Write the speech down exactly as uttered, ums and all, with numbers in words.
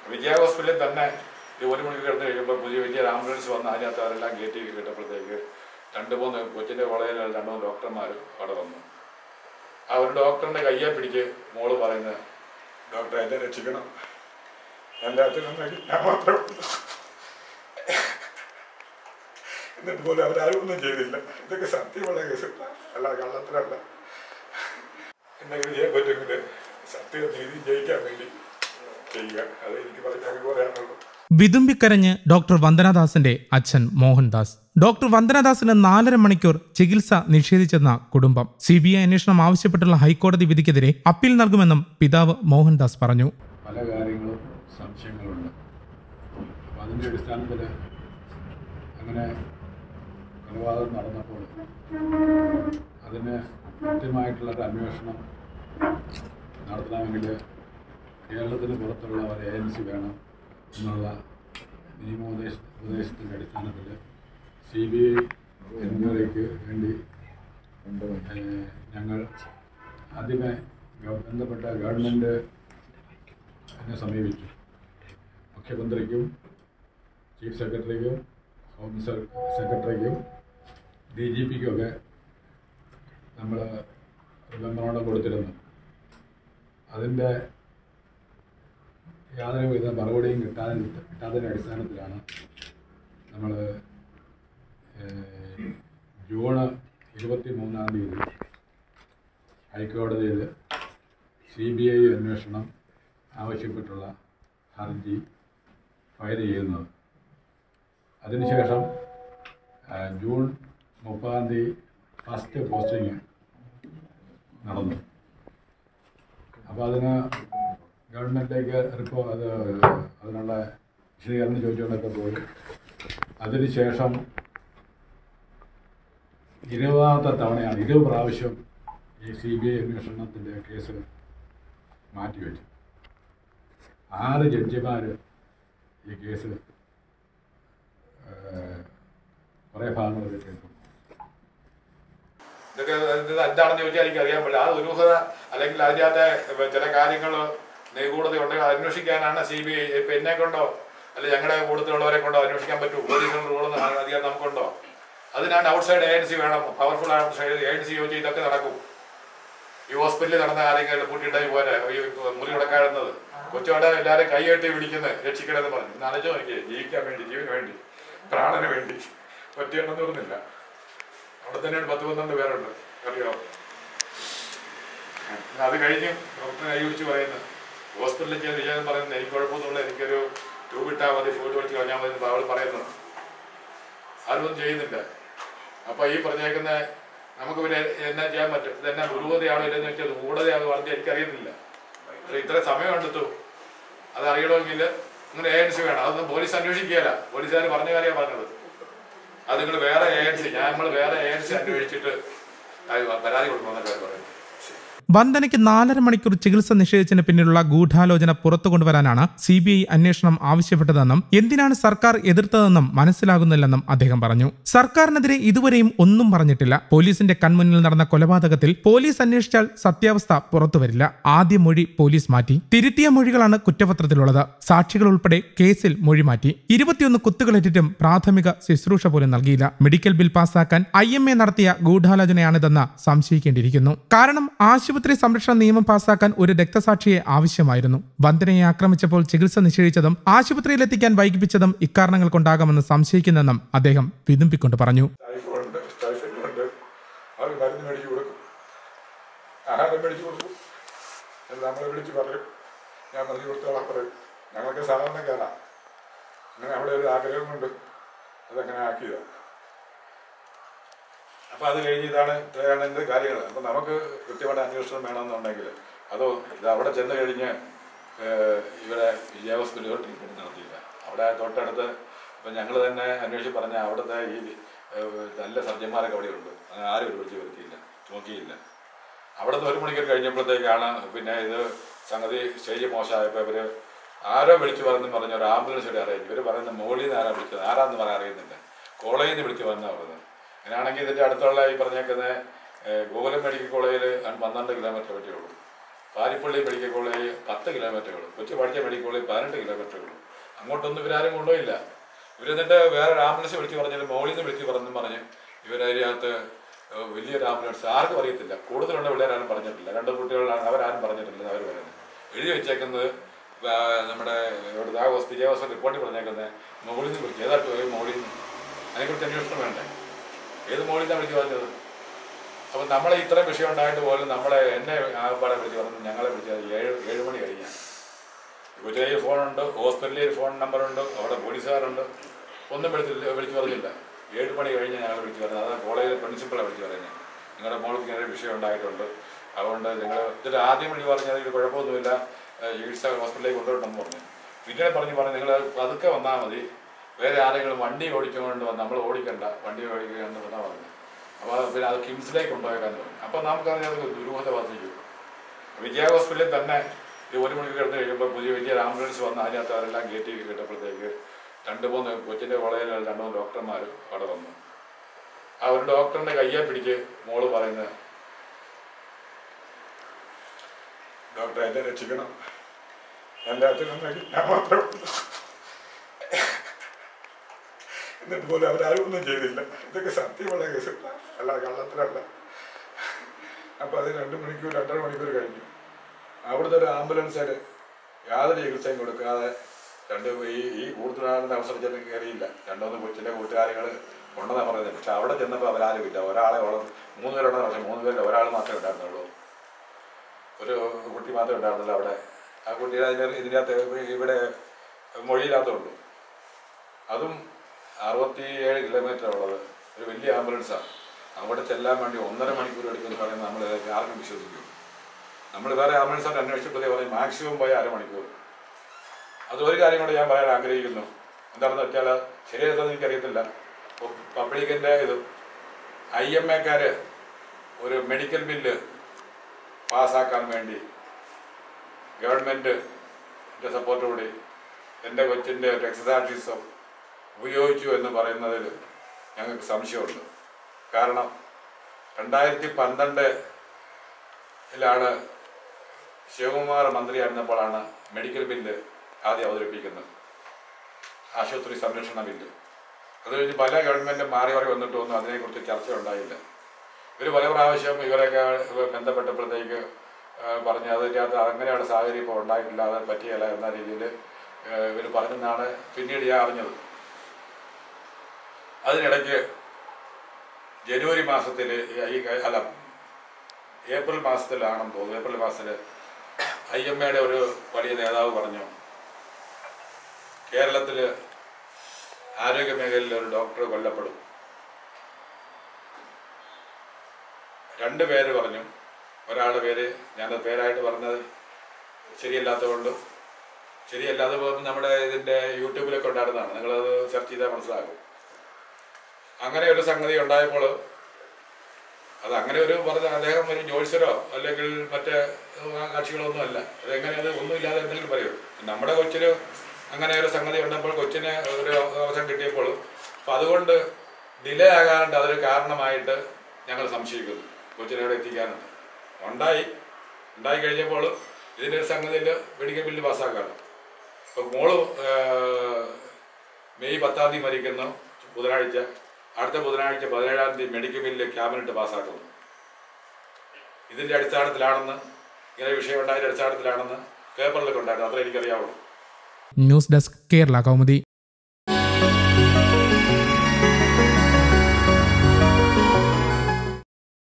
വിജയ ഹോസ്പിറ്റലിൽ തന്നെ ഒരു മണിക്ക് കിടന്ന് കഴിയുമ്പോൾ പുതിയ വലിയൊരു ആംബുലൻസ് വന്ന് അതിനകത്ത് അവരെല്ലാം കയറ്റി കിട്ടപ്പോഴത്തേക്ക് രണ്ട് മൂന്ന് കൊച്ചിൻ്റെ കോളേജിൽ രണ്ട് മൂന്ന് ഡോക്ടർമാർ അവിടെ വന്നു. ആ ഒരു ഡോക്ടറിൻ്റെ കയ്യെ പിടിച്ച് മോള് പറയുന്നത്, ഡോക്ടറെ എന്നെ രക്ഷിക്കണം, എൻ്റെ അച്ഛനും ഞാൻ മാത്രമേ ഉള്ളൂ. എന്നിട്ട് പോലും അവരാരും ഒന്നും ചെയ്തില്ല. ഇതൊക്കെ സത്യമുള്ള കേസല്ല, അല്ല കള്ളത്തിലല്ല. എന്തെങ്കിലും ചെയ്യാൻ പറ്റുമെങ്കിൽ സത്യം നീതി ജയിക്കാൻ വേണ്ടി ചെയ്യുക. അത് എനിക്ക് പറഞ്ഞാൽ പറയാനുള്ളൂ. വിതുമ്പിക്കരഞ്ഞ് ഡോക്ടർ വന്ദനാദാസിന്റെ അച്ഛൻ മോഹൻദാസ്. ഡോക്ടർ വന്ദനാദാസിന് നാലര മണിക്കൂർ ചികിത്സ നിഷേധിച്ചെന്ന കുടുംബം. സി ബി ഐ അന്വേഷണം ആവശ്യപ്പെട്ടുള്ള ഹൈക്കോടതി വിധിക്കെതിരെ അപ്പീൽ നൽകുമെന്നും പിതാവ് മോഹൻദാസ് പറഞ്ഞു. പല കാര്യങ്ങളും സംശയങ്ങളുണ്ട്. അപ്പം അതിൻ്റെ അടിസ്ഥാനത്തിൽ അങ്ങനെ കൊലപാതകം നടന്നപ്പോൾ അതിന് കൃത്യമായിട്ടുള്ളൊരു അന്വേഷണം നടത്തണമെങ്കിൽ കേരളത്തിന് പുറത്തുള്ള ഒരു ഏജൻസി വേണം എന്നുള്ള നിയമോപദേശ ഉപദേശത്തിൻ്റെ അടിസ്ഥാനത്തിൽ സി ബി ഐ എൻക്വയറിക്ക് വേണ്ടി ഞങ്ങൾ ആദ്യമേ ബന്ധപ്പെട്ട ഗവൺമെൻറ് എന്നെ സമീപിച്ചു. മുഖ്യമന്ത്രിക്കും ചീഫ് സെക്രട്ടറിക്കും ഹോം സെക്രട്ടറിക്കും ഡി ജി പിക്കുമൊക്കെ നമ്മൾ മെമ്മോറാണ്ടം കൊടുത്തിരുന്നു. അതിൻ്റെ യാതൊരു വിധ മറുപടിയും കിട്ടാതെ കിട്ടാത്തതിൻ്റെ അടിസ്ഥാനത്തിലാണ് നമ്മൾ ജൂൺ ഇരുപത്തി മൂന്നാം തീയതി ഹൈക്കോടതിയിൽ സി ബി ഐ അന്വേഷണം ആവശ്യപ്പെട്ടുള്ള ഹർജി ഫയൽ ചെയ്യുന്നത്. അതിനുശേഷം ജൂൺ മുപ്പതാം തീയതി ഫസ്റ്റ് പോസ്റ്റിങ് നടന്നു. അപ്പോൾ അതിന് ഗവൺമെൻറ്റിലേക്ക് റിപ്പോ അത് അതിനുള്ള വിശദീകരണം ചോദിച്ചുകൊണ്ടൊക്കെ പോയി. അതിനുശേഷം ഇരുപതാമത്തെ തവണയാണ്, ഇരുപത് പ്രാവശ്യം ഈ സി ബി ഐ അന്വേഷണത്തിൻ്റെ കേസ് മാറ്റിവെച്ചു. ആറ് ജഡ്ജിമാർ ഈ കേസ് കുറേ ഭാഗങ്ങളൊക്കെ കേട്ടു. ഇതൊക്കെ എന്താണെന്ന് ചോദിച്ചാൽ എനിക്ക് അറിയാൻ പറ്റില്ല. ആ ദുരൂഹത അല്ലെങ്കിൽ അതിനകത്തെ ചില കാര്യങ്ങൾ നിഗൂഢത ഉണ്ടെങ്കിൽ അന്വേഷിക്കാനാണ് സി ബി ഐ. ഇപ്പം എന്നെ കൊണ്ടോ അല്ലെ ഞങ്ങളുടെ കൂട്ടത്തിലുള്ളവരെ കൊണ്ടോ അന്വേഷിക്കാൻ പറ്റൂ? പോലീസിനുള്ള റൂളൊന്നും അധികം നമുക്കുണ്ടോ? അതിനാണ് ഔട്ട്സൈഡ് ഏജൻസി വേണം, പവർഫുൾ ഔട്ട്സൈഡ് ഏജൻസി ചോദിച്ചാൽ ഇതൊക്കെ നടക്കും. ഈ ഹോസ്പിറ്റലിൽ നടന്ന കാര്യങ്ങൾ പൂട്ടിയിട്ടായി പോലെ ഈ മുറി കിടക്കാറുന്നത് കൊച്ചോടെ എല്ലാവരും കൈകെട്ടി പിടിക്കുന്നത് രക്ഷിക്കണമെന്ന് പറഞ്ഞു. നനച്ചോ എനിക്ക് ജീവിക്കാൻ വേണ്ടി, ജീവന് വേണ്ടി, പ്രാണന് വേണ്ടി ഒറ്റയെണ്ണം തോന്നുന്നില്ല. അവിടെ തന്നെ പത്ത് പന്ത്രണ്ട് പേരുണ്ട്, അറിയോ? അത് കഴിഞ്ഞ് ഡോക്ടറെ കൈ പിടിച്ച് പറയുന്നത് ഹോസ്പിറ്റലിൽ ചെയ്ത് ചെയ്യാൻ പറയുന്നത് എനിക്ക് കുഴപ്പമൊന്നുമില്ല, എനിക്കൊരു ട്യൂബ് ഇട്ടാൽ മതി, ഫുഡ് പഠിച്ച് കളഞ്ഞാൽ മതി അവൾ പറയുന്നത്. ആരൊന്നും ചെയ്യുന്നില്ല. അപ്പോൾ ഈ പറഞ്ഞേക്കുന്ന നമുക്ക് പിന്നെ എന്നാ ചെയ്യാൻ പറ്റും? ഇതെന്നാ ദുരൂഹതയാണോ ഇല്ലെന്ന് വെച്ചാൽ ദൂഢതയാണോ പറഞ്ഞ് എനിക്കറിയുന്നില്ല. പക്ഷേ ഇത്ര സമയം കണ്ടെത്തു. അത് അറിയണമെങ്കിൽ അങ്ങനെ ഏജൻസി വേണം. അതൊന്നും പോലീസ് അന്വേഷിക്കുകയല്ല. പോലീസുകാർ പറഞ്ഞ കാര്യമാണ് പറഞ്ഞത്. അത് നിങ്ങൾ വേറെ ഏജൻസി, ഞാൻ നമ്മൾ വേറെ ഏജൻസി അന്വേഷിച്ചിട്ട് പരാതി കൊടുക്കണമെന്നൊക്കെ പറയുന്നത്. വന്ദനയ്ക്ക് നാലര മണിക്കൂർ ചികിത്സ നിഷേധിച്ചതിന് പിന്നിലുള്ള ഗൂഢാലോചന പുറത്തു കൊണ്ടുവരാനാണ് സി ബി ഐ അന്വേഷണം ആവശ്യപ്പെട്ടതെന്നും എന്തിനാണ് സർക്കാർ എതിർത്തതെന്നും മനസ്സിലാകുന്നില്ലെന്നും അദ്ദേഹം പറഞ്ഞു. സർക്കാരിനെതിരെ ഇതുവരെയും ഒന്നും പറഞ്ഞിട്ടില്ല. പോലീസിന്റെ കൺമുന്നിൽ നടന്ന കൊലപാതകത്തിൽ പോലീസ് അന്വേഷിച്ചാൽ സത്യാവസ്ഥ പുറത്തുവരില്ല. ആദ്യ മൊഴി പോലീസ് മാറ്റി. തിരുത്തിയ മൊഴികളാണ് കുറ്റപത്രത്തിലുള്ളത്. സാക്ഷികൾ ഉൾപ്പെടെ കേസിൽ മൊഴി മാറ്റി. ഇരുപത്തിയൊന്ന് കുത്തുകളേറ്റിട്ടും പ്രാഥമിക ശുശ്രൂഷ പോലും നൽകിയില്ല. മെഡിക്കൽ ബിൽ പാസാക്കാൻ ഐ എം എ നടത്തിയ ഗൂഢാലോചനയാണിതെന്ന് സംശയിക്കേണ്ടിയിരിക്കുന്നു. കാരണം ആശുപത്രി ആശുപത്രി സംരക്ഷണ നിയമം പാസാക്കാൻ ഒരു രക്തസാക്ഷിയെ ആവശ്യമായിരുന്നു. വന്ദനയെ ആക്രമിച്ചപ്പോൾ ചികിത്സ നിഷേധിച്ചതും ആശുപത്രിയിലെത്തിക്കാൻ വൈകിപ്പിച്ചതും ഇക്കാരണങ്ങൾ കൊണ്ടാകാമെന്ന് സംശയിക്കുന്നെന്നും അദ്ദേഹം വിതുമ്പിക്കൊണ്ട് പറഞ്ഞു. ഞങ്ങൾക്ക് സാധാരണക്കാരാ, അങ്ങനെ അവിടെ ഒരു ആഗ്രഹം കൊണ്ട് അതങ്ങനെ ആക്കിയതാണ്. അപ്പോൾ അത് കഴിഞ്ഞ് ഇതാണ് ഇത്രയാണ് എൻ്റെ കാര്യങ്ങൾ. അപ്പോൾ നമുക്ക് കൃത്യമായിട്ട് അന്വേഷണം വേണമെന്നുണ്ടെങ്കിൽ അതോ ഇത് അവിടെ ചെന്ന് കഴിഞ്ഞ് ഇവിടെ വിജയ ഹോസ്പിറ്റലിൽ ട്രീറ്റ്മെൻറ്റ് നടത്തിയില്ല. അവിടെ തൊട്ടടുത്ത് ഇപ്പം ഞങ്ങൾ തന്നെ അന്വേഷിച്ച് പറഞ്ഞാൽ അവിടുത്തെ ഈ നല്ല സർജന്മാരൊക്കെ അവിടെയുണ്ട്. അങ്ങനെ ആരും ഒരു വിളിച്ച് വരുത്തിയില്ല, നോക്കിയില്ല. അവിടുന്ന് ഒരു മണിക്കൂർ കഴിഞ്ഞപ്പോഴത്തേക്കാണ് പിന്നെ ഇത് സംഗതി സ്റ്റേജ് മോശമായപ്പോൾ ഇവർ ആരോ വിളിച്ചു പറഞ്ഞു പറഞ്ഞ ഒരു ആംബുലൻസ് ഇവിടെ അറിയിച്ചു. ഇവർ പറയുന്ന മുകളിൽ നിന്ന് ആരാ വിളിച്ചത്, ആരാന്ന് പറയാൻ അറിയുന്നില്ല, കോളേജിൽ നിന്ന് വിളിച്ച് വന്നാണ് പറഞ്ഞത്. അങ്ങനെയാണെങ്കിൽ ഇതിൻ്റെ അടുത്തുള്ള ഈ പറഞ്ഞേക്കുന്ന ഗോകുലം മെഡിക്കൽ കോളേജിൽ പന്ത്രണ്ട് കിലോമീറ്റർ പറ്റുള്ളൂ. പാരിപ്പള്ളി മെഡിക്കൽ കോളേജ് പത്ത് കിലോമീറ്ററുകൾ, കൊച്ചു പഠിച്ച മെഡിക്കൽ കോളേജ് പതിനെട്ട് കിലോമീറ്ററുകൾ. അങ്ങോട്ടൊന്നും ഇവരാരും കൊണ്ടുപോയില്ല. ഇവരെന്നിട്ട് വേറെ ആംബുലൻസ് വിളിച്ച് പറഞ്ഞാൽ മോളിൽ നിന്ന് വിളിച്ച് പറഞ്ഞു പറഞ്ഞ് ഇവരതിനകത്ത് വലിയൊരു ആംബുലൻസ് ആർക്കും അറിയത്തില്ല. കൂടുതലുള്ള പിള്ളേരാരും പറഞ്ഞിട്ടില്ല. രണ്ട് കുട്ടികളാണ്, അവരാരും പറഞ്ഞിട്ടില്ല. അവർ പറയുന്നത് എഴുതി വെച്ചേക്കുന്നത് നമ്മുടെ ഇവിടെ ആ ഹോസ്പിറ്റൽ ഹോസ്പിറ്റൽ റിപ്പോർട്ടിൽ പറഞ്ഞേക്കുന്നത് മോളിൽ നിന്ന് വിളിച്ചു. ഏതാ മോളിൽ നിന്ന്? അതിനെക്കുറിച്ച് അന്വേഷണം വേണ്ടേ? ഏത് മോളിൽ നിന്നാണ് വിളിച്ച് പറഞ്ഞത്? അപ്പം നമ്മളെ ഇത്രയും വിഷയം ഉണ്ടായിട്ട് പോലും നമ്മളെ എന്നെ ആകപ്പാടെ വിളിച്ച് പറഞ്ഞു ഞങ്ങളെ വിളിച്ചത് ഏഴ് ഏഴ് മണി കഴിഞ്ഞാണ്. കൊച്ചിയിൽ ഫോണുണ്ട്, ഹോസ്പിറ്റലിൽ ഫോൺ നമ്പറുണ്ട്, അവിടെ പോലീസുകാരുണ്ട്. ഒന്നും വിളിച്ചില്ല, വിളിച്ച് പറഞ്ഞില്ല. ഏഴ് മണി കഴിഞ്ഞ് ഞങ്ങൾ വിളിച്ച് പറഞ്ഞത്. അതാണ് കോളേജിലെ പ്രിൻസിപ്പളാണ് വിളിച്ച് പറയുന്നത്. നിങ്ങളുടെ മോൾക്ക് ഇങ്ങനെ വിഷയം ഉണ്ടായിട്ടുണ്ട്, അതുകൊണ്ട് നിങ്ങൾ ഇതിൽ ആദ്യം വിളിച്ച് പറഞ്ഞാൽ ഇത് കുഴപ്പമൊന്നുമില്ല, ചികിത്സ ഹോസ്പിറ്റലിലേക്ക് കൊണ്ടുപോയിട്ടെന്ന് പറഞ്ഞു. പിന്നീട് പറഞ്ഞ് പറഞ്ഞു നിങ്ങൾ പതുക്കെ വന്നാൽ മതി, വേറെ ആരെങ്കിലും വണ്ടി ഓടിച്ചുകൊണ്ട് വന്ന് നമ്മൾ ഓടിക്കണ്ട, വണ്ടി ഓടിക്കുകയെന്ന് വന്നാൽ പറഞ്ഞു. അപ്പോൾ പിന്നെ അത് കിംസിലേക്ക് കൊണ്ടുപോയേക്കാന്ന് പറഞ്ഞു. അപ്പോൾ നമുക്കറിയാം അത് ദുരൂഹത വർദ്ധിക്കും. വിജയ ഹോസ്പിറ്റലിൽ തന്നെ ഒരു മണിക്കൂർ കിടന്ന് കഴിയുമ്പോൾ പുതിയ വലിയ ആംബുലൻസ് വന്ന് അതിനകത്ത് അവരെല്ലാം കയറ്റി കിട്ടപ്പോഴത്തേക്ക് രണ്ട് മൂന്ന് കൊച്ചിൻ്റെ കോളേജിൽ രണ്ട് മൂന്ന് ഡോക്ടർമാർ അവിടെ വന്നു. ആ ഒരു ഡോക്ടറിൻ്റെ കയ്യെ പിടിച്ച് മോള് പറയുന്നത്, ഡോക്ടറെ എന്നെ രക്ഷിക്കണം, എൻ്റെ അച്ഛനൊന്നും ഞാൻ മാത്രമേ ഉള്ളൂ. എന്നിട്ട് പോലും അവരാരും ഒന്നും ചെയ്തില്ല. ഇതൊക്കെ സത്യമുള്ള കേസല്ല, അല്ല കള്ളത്തിലല്ല. അപ്പോൾ അത് രണ്ട് മണിക്കൂർ രണ്ടര മണിക്കൂർ കഴിഞ്ഞു. അവിടുത്തെ ഒരു ആംബുലൻസിൽ യാതൊരു ചികിത്സയും കൊടുക്കാതെ രണ്ട് ഈ ഈ കൂടുതലാണെന്ന അവസരത്തിൽ കയറിയില്ല. രണ്ടൊന്ന് കൊച്ചിൻ്റെ കൂട്ടുകാരികൾ ഉണ്ടെന്നാണ് പറയുന്നത്. പക്ഷെ അവിടെ ചെന്നപ്പോൾ അവരാരും ഇല്ല. ഒരാളെ ഉള്ളത് മൂന്ന് പേരുണ്ടെന്ന് പക്ഷേ മൂന്ന് പേരിൽ ഒരാൾ മാത്രമേ ഉണ്ടായിരുന്നുള്ളൂ. ഒരു കുട്ടി മാത്രമേ ഉണ്ടായിരുന്നുള്ളൂ അവിടെ. ആ കുട്ടി അതിന് ഇതിനകത്ത് ഇവിടെ മൊഴിയില്ലാത്തതുള്ളൂ. അതും അറുപത്തി ഏഴ് കിലോമീറ്റർ ഉള്ളത് ഒരു വലിയ ആംബുലൻസാണ്. അവിടെ ചെല്ലാൻ വേണ്ടി ഒന്നര മണിക്കൂർ എടുക്കുമെന്ന് പറയുന്നത് നമ്മൾ ആർക്കും വിശ്വസിക്കും. നമ്മൾ വേറെ ആംബുലൻസായിട്ട് അന്വേഷിച്ചപ്പോഴേ പറയും മാക്സിമം പോയ അരമണിക്കൂർ. അത് ഒരു കാര്യം കൂടെ ഞാൻ പറയാൻ ആഗ്രഹിക്കുന്നു. എന്താണെന്ന് വെച്ചാൽ ശരിയായിട്ടെന്ന് എനിക്കറിയത്തില്ല. പബ്ലിക്കിൻ്റെ ഇത് ഐ എം എക്കാർ ഒരു മെഡിക്കൽ ബില്ല് പാസ്സാക്കാൻ വേണ്ടി ഗവൺമെൻറ്റിൻ്റെ സപ്പോർട്ടോടുകൂടി എൻ്റെ കൊച്ചിൻ്റെ രക്തസാക്ഷിത്വം ഉപയോഗിച്ചു എന്ന് പറയുന്നതിൽ ഞങ്ങൾക്ക് സംശയമുണ്ട്. കാരണം രണ്ടായിരത്തി പന്ത്രണ്ടിലാണ് ശിവകുമാർ മന്ത്രിയായിരുന്നപ്പോഴാണ് മെഡിക്കൽ ബില്ല് ആദ്യം അവതരിപ്പിക്കുന്നത്, ആശുപത്രി സംരക്ഷണ ബില്ല്. അത് കഴിഞ്ഞ് പല ഗവൺമെൻറ്റും മാറി മാറി വന്നിട്ടൊന്നും അതിനെക്കുറിച്ച് ചർച്ച ഉണ്ടായില്ല. ഇവർ പല പ്രാവശ്യം ഇവരൊക്കെ ബന്ധപ്പെട്ടപ്പോഴത്തേക്ക് പറഞ്ഞ് അതിനകത്ത് അങ്ങനെയാണ് സാഹചര്യം ഇപ്പോൾ ഉണ്ടായിട്ടില്ല, അത് പറ്റിയല്ല എന്ന രീതിയിൽ ഇവർ പറഞ്ഞെന്നാണ് പിന്നീട് ഞാൻ അറിഞ്ഞത്. അതിനിടയ്ക്ക് ജനുവരി മാസത്തിൽ ഈ അല്ല ഏപ്രിൽ മാസത്തിലാണെന്ന് തോന്നുന്നു, ഏപ്രിൽ മാസത്തിൽ ഐ എം എയുടെ ഒരു വലിയ നേതാവ് പറഞ്ഞു കേരളത്തിൽ ആരോഗ്യ മേഖലയിൽ ഒരു ഡോക്ടർ കൊല്ലപ്പെടും. രണ്ട് പേര് പറഞ്ഞു. ഒരാളുടെ പേര് ഞാനത് പേരായിട്ട് പറഞ്ഞത് ശരിയല്ലാത്തതുകൊണ്ട് ശരിയല്ലാതെ പോകുമ്പോൾ നമ്മുടെ ഇതിൻ്റെ യൂട്യൂബിലൊക്കെ ഉണ്ടായിരുന്നതാണ്, നിങ്ങളത് സെർച്ച് ചെയ്താൽ മനസ്സിലാക്കും. അങ്ങനെ ഒരു സംഗതി ഉണ്ടായപ്പോൾ അത് അങ്ങനെ ഒരു പറഞ്ഞ അദ്ദേഹം ഒരു ജോത്സ്യരോ അല്ലെങ്കിൽ മറ്റേ കക്ഷികളൊന്നും അല്ല. അതെങ്ങനെ അത് ഒന്നുമില്ലാതെ എന്തെങ്കിലും പറയും. നമ്മുടെ കൊച്ചിന് അങ്ങനെ ഒരു സംഗതി ഉണ്ടപ്പോൾ കൊച്ചിന് ഒരു അവസരം കിട്ടിയപ്പോൾ അപ്പം അതുകൊണ്ട് ഡിലേ ആകാണ്ട് അതൊരു കാരണമായിട്ട് ഞങ്ങൾ സംശയിക്കുന്നു. കൊച്ചിനെ അവിടെ എത്തിക്കാനുണ്ട് ഉണ്ടായി ഉണ്ടായി കഴിഞ്ഞപ്പോൾ ഇതിൻ്റെ ഒരു സംഗതിയിൽ മെഡിക്കൽ ബില്ല് പാസ്സാക്കാണ്. അപ്പോൾ മോള് മെയ് പത്താം തീയതി മരിക്കുന്നു, ബുധനാഴ്ച. അടുത്ത ബുധനാഴ്ച പതിനേഴാം തീയതി മെഡിക്കൽ ബില്ല് ക്യാബിനറ്റ് പാസ്സാക്കുന്നു. ഇതിൻ്റെ അടിസ്ഥാനത്തിലാണെന്ന്, ഇങ്ങനെ വിഷയം ഉണ്ടായതിൻ്റെ അടിസ്ഥാനത്തിലാണെന്ന് പേപ്പറിലൊക്കെ ഉണ്ടായിരുന്നു. അത്ര എനിക്കറിയാവുള്ളൂ. News desk Kerala Kaumudi.